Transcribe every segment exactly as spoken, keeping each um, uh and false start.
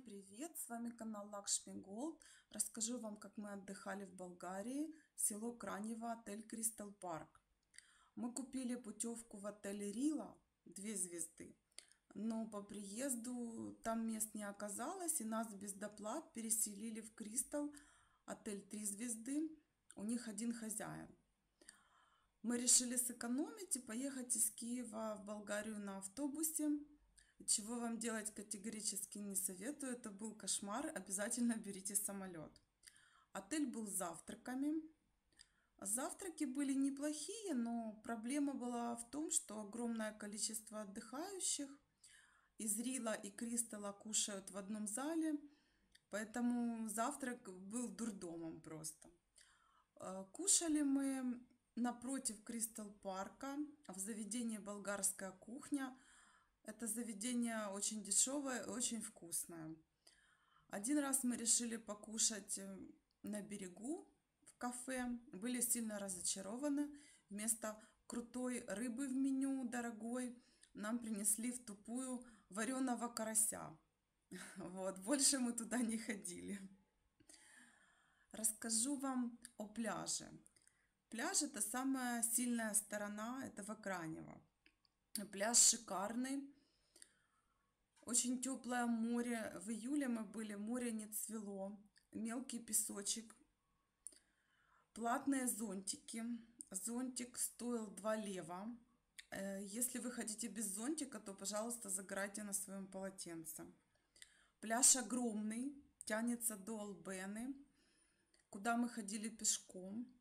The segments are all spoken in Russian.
Всем привет! С вами канал Lakshmi Gold. Расскажу вам, как мы отдыхали в Болгарии, село Кранево, отель Crystal Park. Мы купили путевку в отель Рила, две звезды, но по приезду там мест не оказалось, и нас без доплат переселили в Crystal, отель три звезды, у них один хозяин. Мы решили сэкономить и поехать из Киева в Болгарию на автобусе. Чего вам делать категорически не советую, это был кошмар, обязательно берите самолет. Отель был с завтраками. Завтраки были неплохие, но проблема была в том, что огромное количество отдыхающих из Рила и Кристалла кушают в одном зале, поэтому завтрак был дурдомом просто. Кушали мы напротив Кристал Парка в заведении «Болгарская кухня». Это заведение очень дешевое и очень вкусное. Один раз мы решили покушать на берегу в кафе. Были сильно разочарованы. Вместо крутой рыбы в меню, дорогой, нам принесли в тупую вареного карася. Вот, больше мы туда не ходили. Расскажу вам о пляже. Пляж — это самая сильная сторона этого Кранева. Пляж шикарный, очень теплое море. В июле мы были, море не цвело, мелкий песочек, платные зонтики. Зонтик стоил два лева. Если вы хотите без зонтика, то, пожалуйста, загорайте на своем полотенце. Пляж огромный, тянется до Албены, куда мы ходили пешком.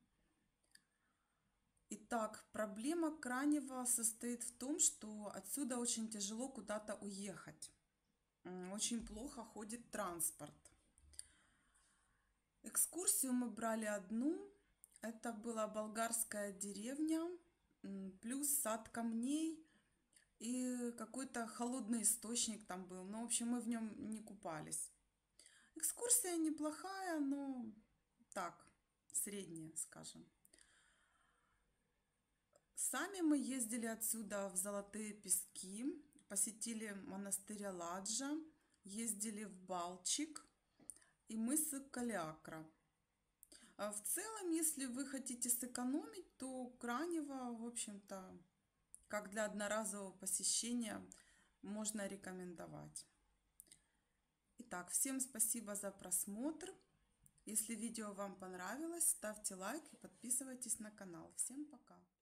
Итак, проблема Кранева состоит в том, что отсюда очень тяжело куда-то уехать. Очень плохо ходит транспорт. Экскурсию мы брали одну. Это была болгарская деревня, плюс сад камней и какой-то холодный источник там был. Но, в общем, мы в нем не купались. Экскурсия неплохая, но так, средняя, скажем. Сами мы ездили отсюда в Золотые Пески, посетили монастырь Аладжа, ездили в Балчик и мыс Калиакра. В целом, если вы хотите сэкономить, то Кранево, в общем-то, как для одноразового посещения, можно рекомендовать. Итак, всем спасибо за просмотр. Если видео вам понравилось, ставьте лайк и подписывайтесь на канал. Всем пока!